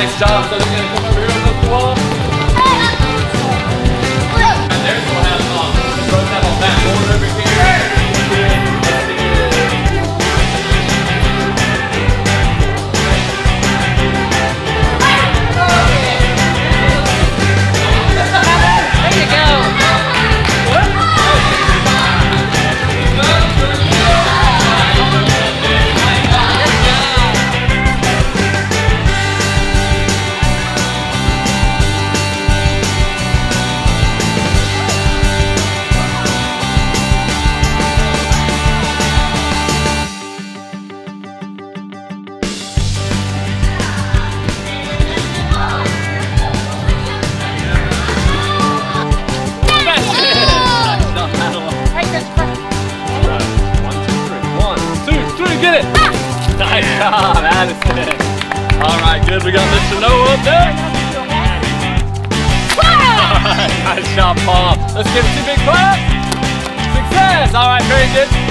Nice job. So they're going to come over here and lift the wall. And there's we'll have both have on that board over here. Get it! Nice job, Addison. All right, good. We got Mr. Noah up there. All right, nice job, Paul. Let's give it 2 big claps. Success. All right, very good.